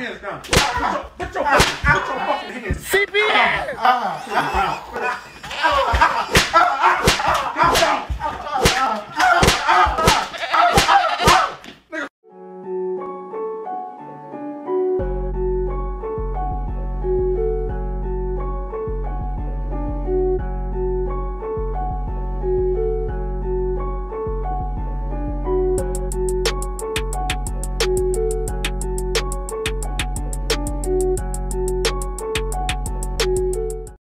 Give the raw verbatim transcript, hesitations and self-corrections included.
hands down. Put your, put your, put your fucking hands. C P S.